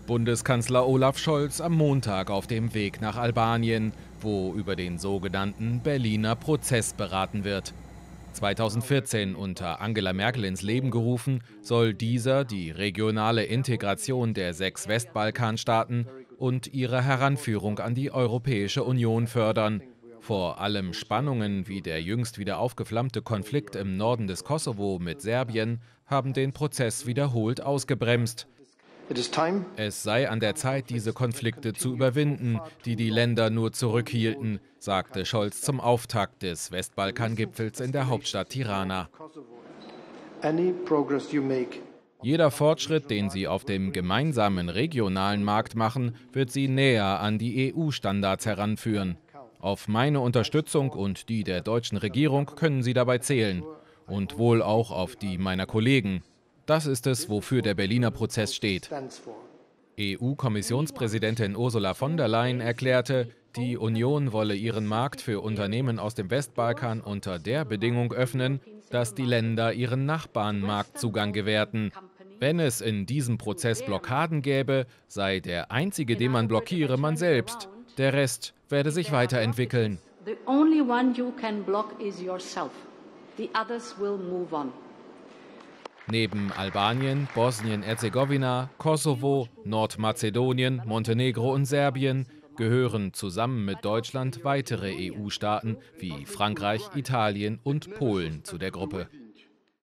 Bundeskanzler Olaf Scholz am Montag auf dem Weg nach Albanien, wo über den sogenannten Berliner Prozess beraten wird. 2014 unter Angela Merkel ins Leben gerufen, soll dieser die regionale Integration der 6 Westbalkanstaaten und ihre Heranführung an die Europäische Union fördern. Vor allem Spannungen wie der jüngst wieder aufgeflammte Konflikt im Norden des Kosovo mit Serbien haben den Prozess wiederholt ausgebremst. Es sei an der Zeit, diese Konflikte zu überwinden, die die Länder nur zurückhielten, sagte Scholz zum Auftakt des Westbalkan-Gipfels in der Hauptstadt Tirana. Jeder Fortschritt, den Sie auf dem gemeinsamen regionalen Markt machen, wird Sie näher an die EU-Standards heranführen. Auf meine Unterstützung und die der deutschen Regierung können Sie dabei zählen. Und wohl auch auf die meiner Kollegen. Das ist es, wofür der Berliner Prozess steht. EU-Kommissionspräsidentin Ursula von der Leyen erklärte, die Union wolle ihren Markt für Unternehmen aus dem Westbalkan unter der Bedingung öffnen, dass die Länder ihren Nachbarn Marktzugang gewährten. Wenn es in diesem Prozess Blockaden gäbe, sei der einzige, den man blockiere, man selbst. Der Rest werde sich weiterentwickeln. Neben Albanien, Bosnien-Herzegowina, Kosovo, Nordmazedonien, Montenegro und Serbien gehören zusammen mit Deutschland weitere EU-Staaten wie Frankreich, Italien und Polen zu der Gruppe.